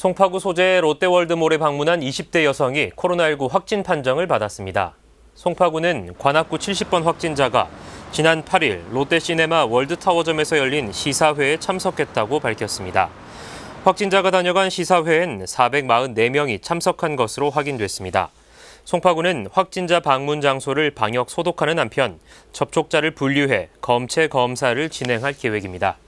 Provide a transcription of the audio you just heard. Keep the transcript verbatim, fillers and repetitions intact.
송파구 소재 롯데월드몰에 방문한 이십 대 여성이 코로나십구 확진 판정을 받았습니다. 송파구는 관악구 칠십 번 확진자가 지난 팔 일 롯데시네마 월드타워점에서 열린 시사회에 참석했다고 밝혔습니다. 확진자가 다녀간 시사회엔 사백사십사 명이 참석한 것으로 확인됐습니다. 송파구는 확진자 방문 장소를 방역 소독하는 한편 접촉자를 분류해 검체 검사를 진행할 계획입니다.